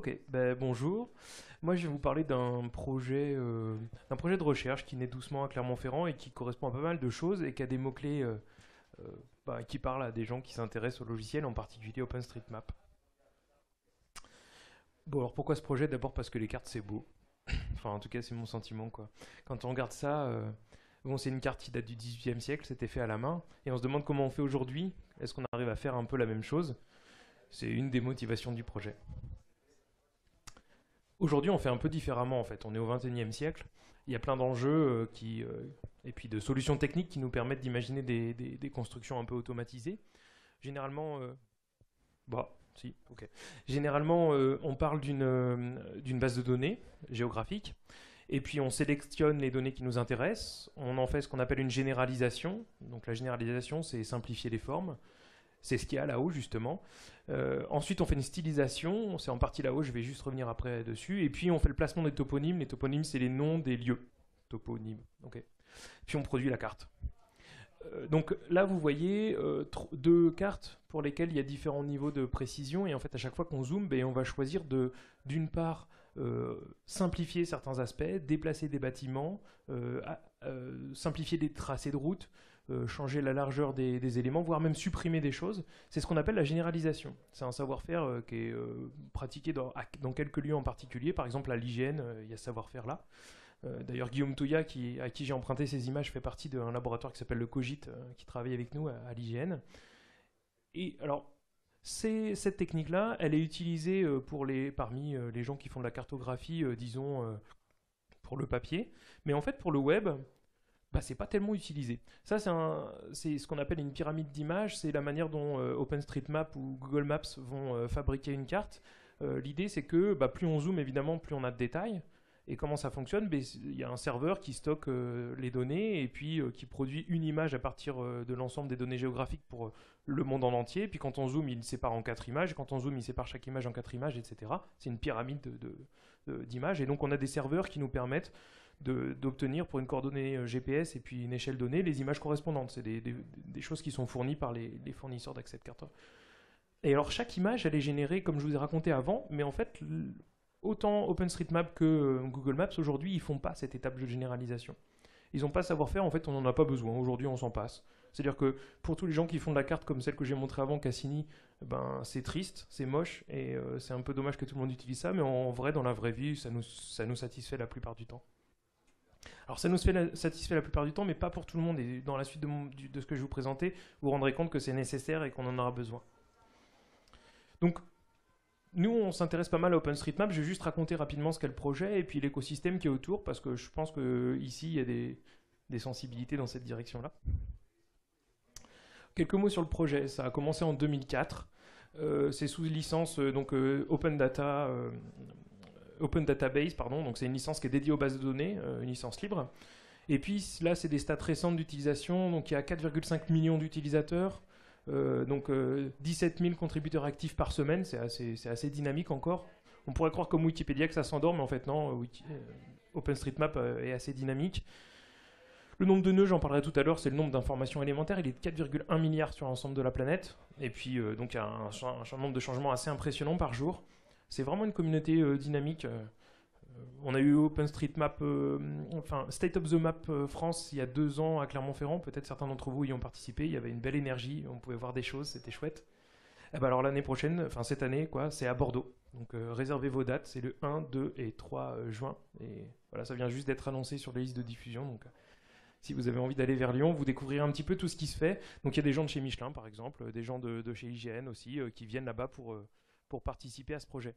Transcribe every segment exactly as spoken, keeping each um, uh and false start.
Ok, ben, bonjour. Moi, je vais vous parler d'un projet, euh, d'un projet de recherche qui naît doucement à Clermont-Ferrand et qui correspond à pas mal de choses et qui a des mots-clés euh, euh, bah, qui parlent à des gens qui s'intéressent au logiciel, en particulier OpenStreetMap. Bon, alors pourquoi ce projet? D'abord parce que les cartes, c'est beau. Enfin, en tout cas, c'est mon sentiment, quoi. Quand on regarde ça, euh, bon, c'est une carte qui date du dix-huitième siècle, c'était fait à la main, et on se demande comment on fait aujourd'hui. Est-ce qu'on arrive à faire un peu la même chose? C'est une des motivations du projet. Aujourd'hui, on fait un peu différemment en fait. On est au vingt et unième siècle. Il y a plein d'enjeux euh, qui, euh, et puis de solutions techniques qui nous permettent d'imaginer des, des- des constructions un peu automatisées. Généralement, euh, bah, si, ok. Généralement, euh, on parle d'une euh, d'une base de données géographique, et puis on sélectionne les données qui nous intéressent. On en fait ce qu'on appelle une généralisation. Donc la généralisation, c'est simplifier les formes. C'est ce qu'il y a là-haut, justement. Euh, ensuite, on fait une stylisation. C'est en partie là-haut, je vais juste revenir après dessus. Et puis, on fait le placement des toponymes. Les toponymes, c'est les noms des lieux. Toponymes. Ok. Puis, on produit la carte. Euh, donc là, vous voyez euh, deux cartes pour lesquelles il y a différents niveaux de précision. Et en fait, à chaque fois qu'on zoome, ben, on va choisir de, d'une part, euh, simplifier certains aspects, déplacer des bâtiments, euh, à- euh, simplifier des tracés de route, euh, changer la largeur des, des éléments, voire même supprimer des choses. C'est ce qu'on appelle la généralisation. C'est un savoir-faire euh, qui est euh, pratiqué dans, dans quelques lieux en particulier. Par exemple, à l'hygiène, euh, il y a ce savoir-faire là. Euh, D'ailleurs, Guillaume Touya, qui, à qui j'ai emprunté ces images, fait partie d'un laboratoire qui s'appelle le Cogit, euh, qui travaille avec nous à, à l'I G N. Et alors, c'est- cette technique-là, elle est utilisée euh, pour les, parmi euh, les gens qui font de la cartographie, euh, disons, euh, pour le papier. Mais en fait, pour le web, bah, c'est pas tellement utilisé. Ça, c'est un- c'est ce qu'on appelle une pyramide d'images. C'est la manière dont euh, OpenStreetMap ou Google Maps vont euh, fabriquer une carte. Euh, L'idée, c'est que bah, plus on zoome, évidemment, plus on a de détails. Et comment ça fonctionne? Ben, il y a un serveur qui stocke euh, les données et puis euh, qui produit une image à partir euh, de l'ensemble des données géographiques pour euh, le monde en entier. Puis quand on zoome, il sépare en quatre images. Quand on zoome, il sépare chaque image en quatre images, et cetera. C'est une pyramide de- de- de- d'images. Et donc on a des serveurs qui nous permettent de- d'obtenir pour une coordonnée euh, G P S et puis une échelle donnée les images correspondantes. C'est des, des- des choses qui sont fournies par les, les fournisseurs d'accès de cartes. Et alors chaque image, elle est générée comme je vous ai raconté avant, mais en fait, autant OpenStreetMap que euh, Google Maps aujourd'hui, ils font pas cette étape de généralisation. Ils n'ont pas savoir-faire, en fait, on n'en a pas besoin. Aujourd'hui, on s'en passe. C'est-à-dire que pour tous les gens qui font de la carte comme celle que j'ai montrée avant, Cassini, ben, c'est triste, c'est moche, et euh, c'est un peu dommage que tout le monde utilise ça, mais en vrai, dans la vraie vie, ça nous, ça nous satisfait la plupart du temps. Alors ça nous fait la- satisfait la plupart du temps, mais pas pour tout le monde. Et dans la suite de, mon- du- de ce que je vais vous présenter, vous vous rendrez compte que c'est nécessaire et qu'on en aura besoin. Donc nous, on s'intéresse pas mal à OpenStreetMap. Je vais juste raconter rapidement ce qu'est le projet et puis l'écosystème qui est autour, parce que je pense que ici il y a des, des sensibilités dans cette direction-là. Quelques mots sur le projet. Ça a commencé en deux mille quatre. Euh, c'est sous licence euh, donc euh, Open Data, euh, Open Database, pardon. Donc c'est une licence qui est dédiée aux bases de données, euh, une licence libre. Et puis là, c'est des stats récentes d'utilisation. Donc il y a quatre virgule cinq millions d'utilisateurs. Euh, donc euh, dix-sept mille contributeurs actifs par semaine, c'est assez, c'est assez dynamique encore. On pourrait croire comme Wikipédia que ça s'endort, mais en fait non, Wiki- euh, OpenStreetMap euh, est assez dynamique. Le nombre de nœuds, j'en parlerai tout à l'heure, c'est le nombre d'informations élémentaires, il est de quatre virgule un milliards sur l'ensemble de la planète. Et puis euh, donc il y a un, un, un nombre de changements assez impressionnant par jour. C'est vraiment une communauté euh, dynamique. euh, on a eu OpenStreetMap, euh, enfin State of the Map euh, France il y a deux ans à Clermont-Ferrand. Peut-être certains d'entre vous y ont participé. Il y avait une belle énergie, on pouvait voir des choses, c'était chouette. Eh ben alors l'année prochaine, enfin cette année, quoi, c'est à Bordeaux. Donc euh, réservez vos dates, c'est le un, deux et trois euh, juin. Et voilà, ça vient juste d'être annoncé sur les listes de diffusion. Donc euh, si vous avez envie d'aller vers Lyon, vous découvrirez un petit peu tout ce qui se fait. Donc il y a des gens de chez Michelin, par exemple, des gens de, de chez I G N aussi, euh, qui viennent là-bas pour, euh, pour participer à ce projet.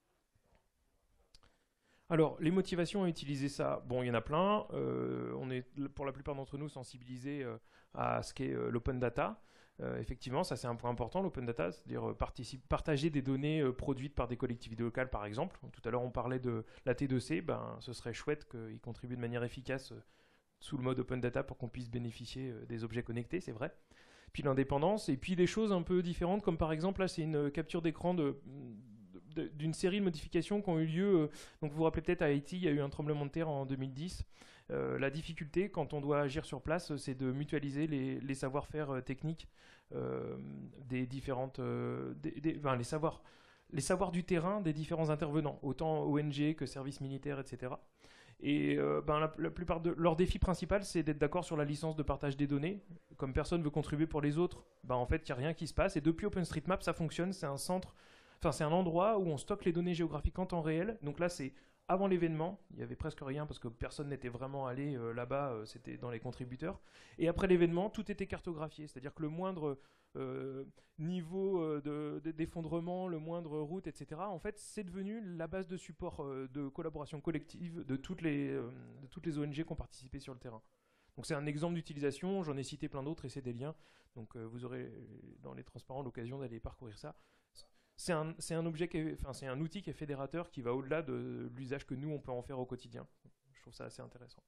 Alors, les motivations à utiliser ça, bon, il y en a plein. Euh, on est pour la plupart d'entre nous sensibilisés euh, à ce qu'est euh, l'open data. Euh, effectivement, ça c'est un point important, l'open data, c'est-à-dire euh, participe- partager des données euh, produites par des collectivités locales, par exemple. Tout à l'heure, on parlait de la T deux C, ben, ce serait chouette qu'ils contribuent de manière efficace euh, sous le mode open data pour qu'on puisse bénéficier euh, des objets connectés, c'est vrai. Puis l'indépendance, et puis des choses un peu différentes, comme par exemple, là, c'est une capture d'écran de, de- d'une série de modifications qui ont eu lieu. euh, donc vous vous rappelez peut-être à Haïti, il y a eu un tremblement de terre en deux mille dix. Euh, la difficulté, quand on doit agir sur place, c'est de mutualiser les, les savoir-faire euh, techniques euh, des différentes, euh, des- des- enfin, les savoirs, les savoirs du terrain des différents intervenants, autant O N G que services militaires, et cetera. Et euh, ben, la, la plupart de leur défi principal, c'est d'être d'accord sur la licence de partage des données. Comme personne veut contribuer pour les autres, ben, en fait, il n'y a rien qui se passe. Et depuis OpenStreetMap, ça fonctionne. C'est un centre, enfin, c'est un endroit où on stocke les données géographiques en temps réel. Donc là, c'est avant l'événement. Il y avait presque rien parce que personne n'était vraiment allé euh, là-bas. Euh, c'était dans les contributeurs. Et après l'événement, tout était cartographié. C'est-à-dire que le moindre euh, niveau euh, de, de, d'effondrement, le moindre route, et cetera. En fait, c'est devenu la base de support euh, de collaboration collective de toutes les, euh, de toutes les O N G qui ont participé sur le terrain. Donc c'est un exemple d'utilisation, j'en ai cité plein d'autres et c'est des liens. Donc euh, vous aurez dans les transparents l'occasion d'aller parcourir ça. C'est un, c'est un objet qui est, enfin, c'est un outil qui est fédérateur qui va au-delà de l'usage que nous on peut en faire au quotidien. Je trouve ça assez intéressant.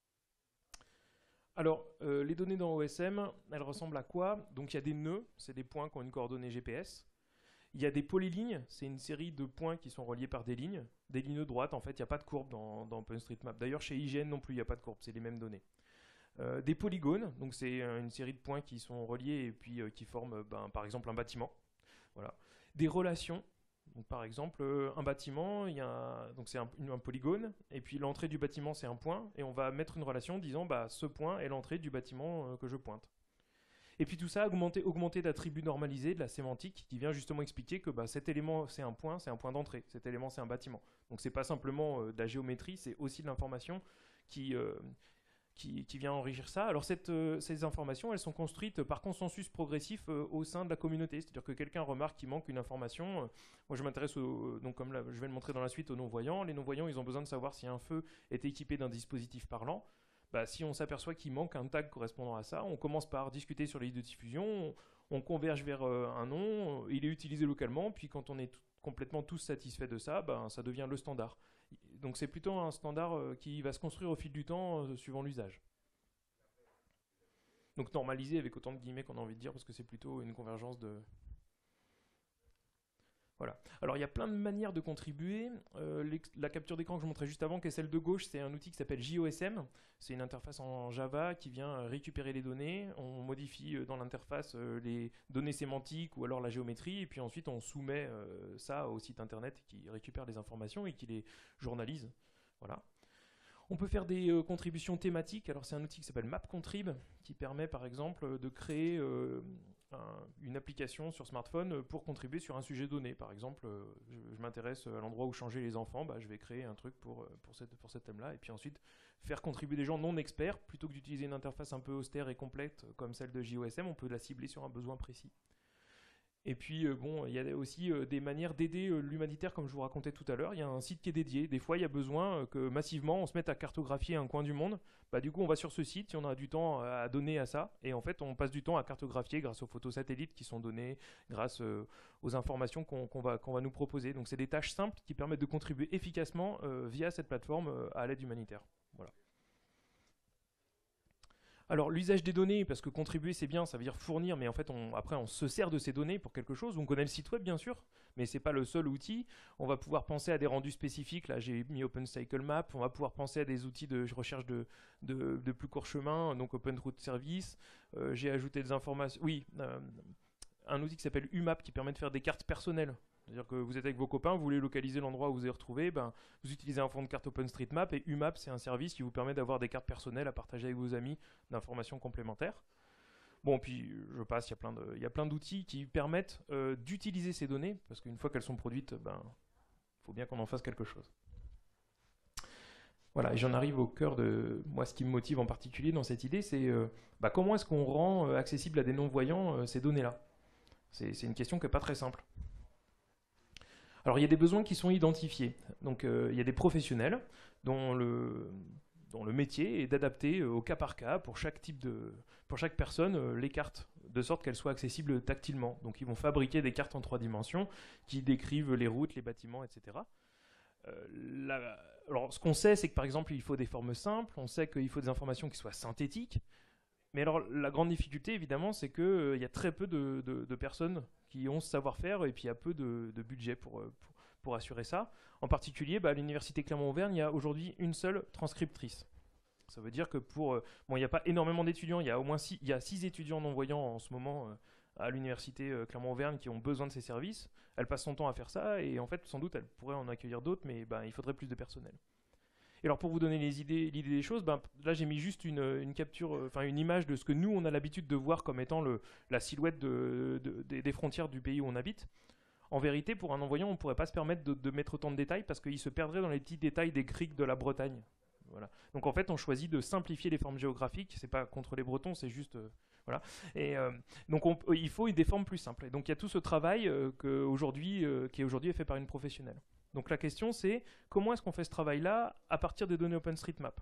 Alors, euh, les données dans O S M, elles ressemblent à quoi? Donc il y a des nœuds, c'est des points qui ont une coordonnée G P S. Il y a des polylignes, c'est une série de points qui sont reliés par des lignes. Des lignes droites, en fait, il n'y a pas de courbe dans, dans OpenStreetMap. D'ailleurs, chez I G N non plus, il n'y a pas de courbe, c'est les mêmes données. Euh, des polygones, donc c'est euh, une série de points qui sont reliés et puis euh, qui forment, ben, par exemple, un bâtiment. Voilà. Des relations. Donc, par exemple, euh, un bâtiment, il y a un, donc c'est un, un polygone, et puis l'entrée du bâtiment c'est un point, et on va mettre une relation disant bah, ce point est l'entrée du bâtiment euh, que je pointe. Et puis tout ça augmenté, augmenté d'attributs normalisés, de la sémantique, qui vient justement expliquer que bah, cet élément c'est un point, c'est un point d'entrée, cet élément c'est un bâtiment. Donc c'est pas simplement euh, de la géométrie, c'est aussi de l'information qui, euh, Qui, qui vient enrichir ça. Alors cette, euh, ces informations, elles sont construites par consensus progressif euh, au sein de la communauté. C'est-à-dire que quelqu'un remarque qu'il manque une information. Euh, moi, je m'intéresse, au, donc comme là, je vais le montrer dans la suite, aux non-voyants. Les non-voyants, ils ont besoin de savoir si un feu est équipé d'un dispositif parlant. Bah, si on s'aperçoit qu'il manque un tag correspondant à ça, on commence par discuter sur les listes de diffusion, on, on converge vers euh, un nom, il est utilisé localement, puis quand on est tout, complètement tous satisfaits de ça, bah, ça devient le standard. Donc c'est plutôt un standard euh, qui va se construire au fil du temps euh, suivant l'usage. Donc normalisé avec autant de guillemets qu'on a envie de dire parce que c'est plutôt une convergence de... Voilà. Alors il y a plein de manières de contribuer. Euh, la capture d'écran que je montrais juste avant, qui est celle de gauche, c'est un outil qui s'appelle J O S M. C'est une interface en Java qui vient récupérer les données. On modifie dans l'interface les données sémantiques ou alors la géométrie, et puis ensuite on soumet euh, ça au site internet qui récupère les informations et qui les journalise. Voilà. On peut faire des euh, contributions thématiques. Alors c'est un outil qui s'appelle MapContrib qui permet par exemple de créer euh, un, une application sur smartphone pour contribuer sur un sujet donné. Par exemple, euh, je, je m'intéresse à l'endroit où changer les enfants, bah, je vais créer un truc pour, pour, cette, pour ce thème-là et puis ensuite faire contribuer des gens non experts. Plutôt que d'utiliser une interface un peu austère et complète comme celle de J O S M, on peut la cibler sur un besoin précis. Et puis, euh, bon, il y a aussi euh, des manières d'aider euh, l'humanitaire, comme je vous racontais tout à l'heure. Il y a un site qui est dédié. Des fois, il y a besoin euh, que massivement, on se mette à cartographier un coin du monde. Bah, du coup, on va sur ce site, si on a du temps à donner à ça. Et en fait, on passe du temps à cartographier grâce aux photos satellites qui sont données, grâce euh, aux informations qu'on qu'on va, qu'on va nous proposer. Donc, c'est des tâches simples qui permettent de contribuer efficacement euh, via cette plateforme euh, à l'aide humanitaire. Voilà. Alors l'usage des données, parce que contribuer c'est bien, ça veut dire fournir, mais en fait on, après on se sert de ces données pour quelque chose. On connaît le site web bien sûr, mais c'est pas le seul outil. On va pouvoir penser à des rendus spécifiques. Là j'ai mis OpenCycleMap. On va pouvoir penser à des outils de recherche de, de, de plus court chemin, donc OpenRoute Service. Euh, j'ai ajouté des informations. Oui, euh, un outil qui s'appelle U map qui permet de faire des cartes personnelles. C'est-à-dire que vous êtes avec vos copains, vous voulez localiser l'endroit où vous êtes retrouvé, ben, vous utilisez un fond de carte OpenStreetMap et U map c'est un service qui vous permet d'avoir des cartes personnelles à partager avec vos amis d'informations complémentaires. Bon, puis je passe, il y a plein de, il y a plein d'outils qui permettent euh, d'utiliser ces données, parce qu'une fois qu'elles sont produites, ben, faut bien qu'on en fasse quelque chose. Voilà, et j'en arrive au cœur de moi, ce qui me motive en particulier dans cette idée, c'est euh, bah, comment est-ce qu'on rend euh, accessible à des non-voyants euh, ces données-là. C'est une question qui n'est pas très simple. Alors il y a des besoins qui sont identifiés. Donc euh, il y a des professionnels dont le, dont le métier est d'adapter euh, au cas par cas pour chaque type de, pour chaque personne euh, les cartes, de sorte qu'elles soient accessibles tactilement. Donc ils vont fabriquer des cartes en trois dimensions qui décrivent les routes, les bâtiments, et cetera. Euh, la, alors ce qu'on sait, c'est que par exemple il faut des formes simples, on sait qu'il faut des informations qui soient synthétiques. Mais alors la grande difficulté évidemment c'est qu'il euh, y a très peu de, de, de personnes qui ont ce savoir-faire et puis il y a peu de, de budget pour, pour, pour assurer ça. En particulier bah, à l'université Clermont-Auvergne il y a aujourd'hui une seule transcriptrice. Ça veut dire que pour... Euh, bon il n'y a pas énormément d'étudiants, il y a au moins six, il y a six étudiants non-voyants en ce moment euh, à l'université euh, Clermont-Auvergne qui ont besoin de ces services. Elle passe son temps à faire ça et en fait, sans doute, elle pourrait en accueillir d'autres, mais ben, il faudrait plus de personnel. Et alors pour vous donner les idées, l'idée des choses, ben, là j'ai mis juste une, une capture, enfin une image de ce que nous on a l'habitude de voir comme étant le, la silhouette de, de, des, des frontières du pays où on habite. En vérité, pour un non-voyant, on ne pourrait pas se permettre de, de mettre autant de détails parce qu'il se perdrait dans les petits détails des criques de la Bretagne. Voilà. Donc en fait, on choisit de simplifier les formes géographiques. C'est pas contre les Bretons, c'est juste euh, voilà. Et euh, donc on, il faut des formes plus simples. Et donc il y a tout ce travail euh, que aujourd'hui, euh, qui est aujourd'hui fait par une professionnelle. Donc la question c'est comment est-ce qu'on fait ce travail-là à partir des données OpenStreetMap.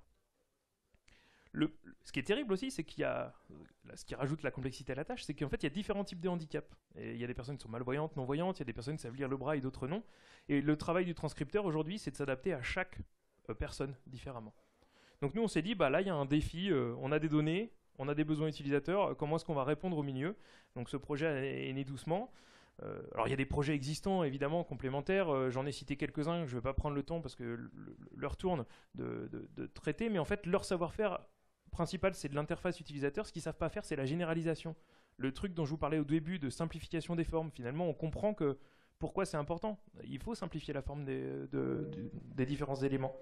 Le, ce qui est terrible aussi, c'est qu'il y a, ce qui rajoute la complexité à la tâche, c'est qu'en fait il y a différents types de handicaps. Et il y a des personnes qui sont malvoyantes, non-voyantes, il y a des personnes qui savent lire le bras et d'autres non. Et le travail du transcripteur aujourd'hui, c'est de s'adapter à chaque euh, personne différemment. Donc nous on s'est dit, bah là il y a un défi, euh, on a des données, on a des besoins utilisateurs, euh, comment est-ce qu'on va répondre au milieu. Donc ce projet est, est né doucement. Euh, alors il y a des projets existants évidemment complémentaires, euh, j'en ai cité quelques-uns, je ne vais pas prendre le temps parce que le, le, leur tourne de, de, de traiter, mais en fait leur savoir-faire principal c'est de l'interface utilisateur, ce qu'ils ne savent pas faire c'est la généralisation. Le truc dont je vous parlais au début de simplification des formes, finalement on comprend que pourquoi c'est important, il faut simplifier la forme des, de, de, des différents éléments.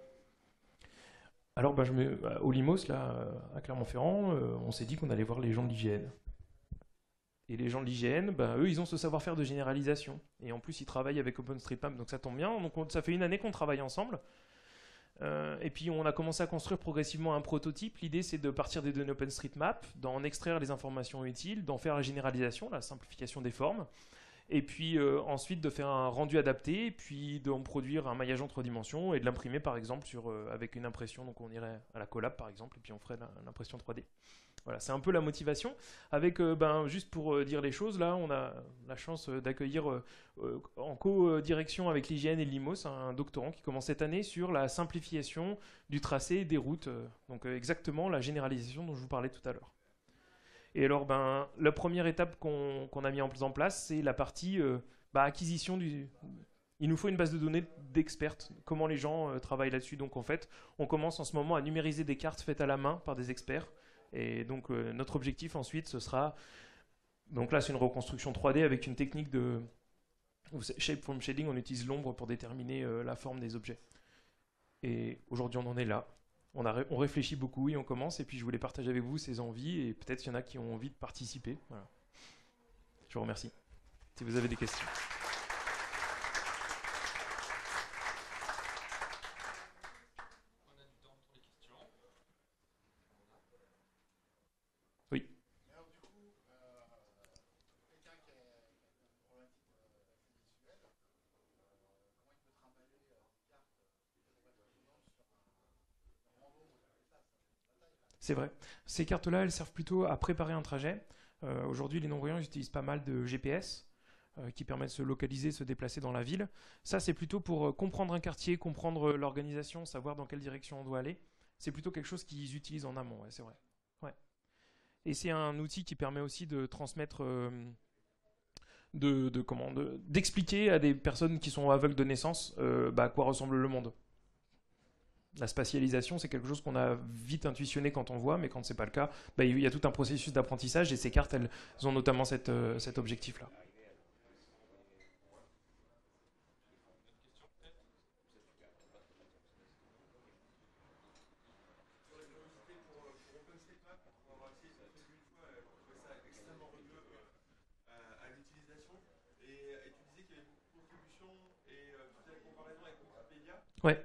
Alors ben, je me, au Limos, là, à Clermont-Ferrand, euh, on s'est dit qu'on allait voir les gens de l'I G N. Et les gens de l'I G N, ben, eux, ils ont ce savoir-faire de généralisation. Et en plus, ils travaillent avec OpenStreetMap, donc ça tombe bien. Donc on, ça fait une année qu'on travaille ensemble. Euh, et puis on a commencé à construire progressivement un prototype. L'idée, c'est de partir des données OpenStreetMap, d'en extraire les informations utiles, d'en faire la généralisation, la simplification des formes. Et puis euh, ensuite de faire un rendu adapté, et puis d'en produire un maillage en trois dimensions et de l'imprimer par exemple sur, euh, avec une impression. Donc on irait à la collab par exemple, et puis on ferait l'impression trois D. Voilà, c'est un peu la motivation. Avec, euh, ben, juste pour euh, dire les choses, là, on a la chance euh, d'accueillir euh, euh, en co-direction avec l'I G N et l'I M O S un doctorant qui commence cette année sur la simplification du tracé des routes. Euh, donc euh, exactement la généralisation dont je vous parlais tout à l'heure. Et alors, ben, la première étape qu'on qu'on a mis en place, c'est la partie euh, bah, acquisition du. Il nous faut une base de données d'experts, comment les gens euh, travaillent là-dessus. Donc en fait, on commence en ce moment à numériser des cartes faites à la main par des experts. Et donc euh, notre objectif ensuite, ce sera. Donc là, c'est une reconstruction trois D avec une technique de shape-form shading. On utilise l'ombre pour déterminer euh, la forme des objets. Et aujourd'hui, on en est là. On, a, on réfléchit beaucoup et on commence. Et puis, je voulais partager avec vous ces envies. Et peut-être qu'il y en a qui ont envie de participer. Voilà. Je vous remercie. Si vous avez des questions. Oui. C'est vrai. Ces cartes-là, elles servent plutôt à préparer un trajet. Euh, Aujourd'hui, les non-voyants utilisent pas mal de G P S euh, qui permettent de se localiser, se déplacer dans la ville. Ça, c'est plutôt pour euh, comprendre un quartier, comprendre euh, l'organisation, savoir dans quelle direction on doit aller. C'est plutôt quelque chose qu'ils utilisent en amont, ouais, c'est vrai. Ouais. Et c'est un outil qui permet aussi de transmettre, euh, de, de comment, de- d'expliquer à des personnes qui sont aveugles de naissance euh, bah, à quoi ressemble le monde. La spatialisation, c'est quelque chose qu'on a vite intuitionné quand on voit, mais quand c'est pas le cas, bah, il y a tout un processus d'apprentissage et ces cartes, elles ont notamment cette, euh, cet objectif-là. Ouais.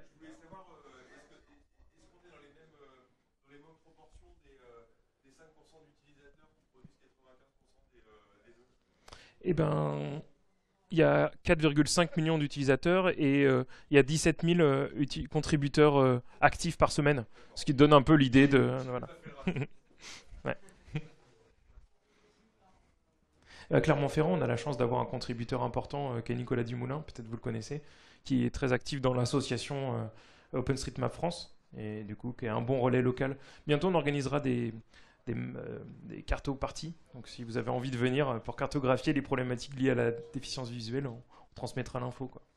Eh ben, il y a quatre virgule cinq millions d'utilisateurs et euh, il y a dix-sept mille euh, uti- contributeurs euh, actifs par semaine, ce qui donne un peu l'idée de. Voilà. Ouais. À Clermont-Ferrand, on a la chance d'avoir un contributeur important euh, qui est Nicolas Dumoulin, peut-être vous le connaissez, qui est très actif dans l'association euh, OpenStreetMap France, et du coup qui est un bon relais local. Bientôt, on organisera des, des, euh, des cartoparties, donc si vous avez envie de venir euh, pour cartographier les problématiques liées à la déficience visuelle, on, on transmettra l'info, quoi.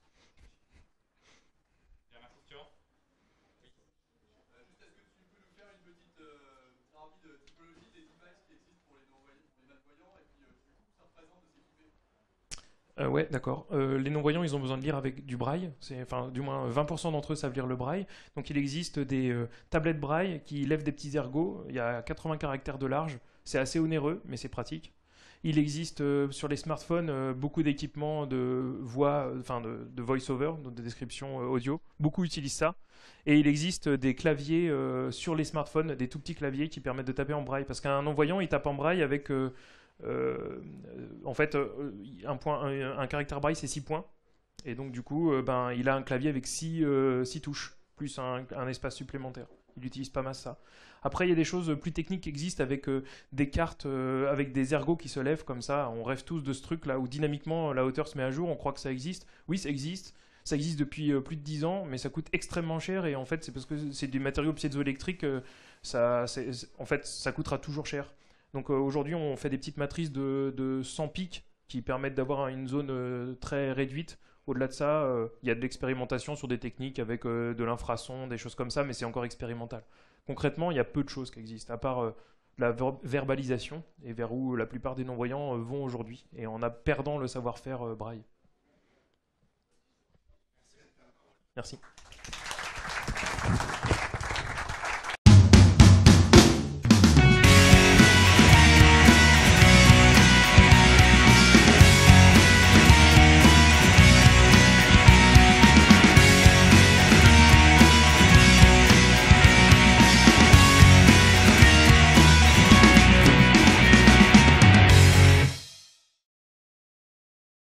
Euh, ouais, d'accord. Euh, les non-voyants, ils ont besoin de lire avec du braille. C'est, enfin, du moins, vingt pour cent d'entre eux savent lire le braille. Donc, il existe des euh, tablettes braille qui lèvent des petits ergots. Il y a quatre-vingts caractères de large. C'est assez onéreux, mais c'est pratique. Il existe euh, sur les smartphones euh, beaucoup d'équipements de voix, euh, enfin de, de voice-over, donc de description euh, audio. Beaucoup utilisent ça. Et il existe des claviers euh, sur les smartphones, des tout petits claviers qui permettent de taper en braille. Parce qu'un non-voyant, il tape en braille avec euh, euh, en fait, euh, un, point, un, un caractère braille, c'est six points. Et donc, du coup, euh, ben, il a un clavier avec six touches, plus un, un espace supplémentaire. Il utilise pas mal ça. Après, il y a des choses plus techniques qui existent avec euh, des cartes, euh, avec des ergots qui se lèvent comme ça. On rêve tous de ce truc là où dynamiquement la hauteur se met à jour. On croit que ça existe. Oui, ça existe. Ça existe depuis euh, plus de dix ans, mais ça coûte extrêmement cher. Et en fait, c'est parce que c'est des matériaux piézoélectriques. Euh, ça, c'est- c'est- en fait, ça coûtera toujours cher. Donc euh, aujourd'hui, on fait des petites matrices de, de cent pics qui permettent d'avoir une zone euh, très réduite. Au-delà de ça, euh, il y a de l'expérimentation sur des techniques avec euh, de l'infrason, des choses comme ça, mais c'est encore expérimental. Concrètement, il y a peu de choses qui existent, à part euh, la ver- verbalisation, et vers où la plupart des non-voyants euh, vont aujourd'hui, et en a perdant le savoir-faire euh, braille. Merci.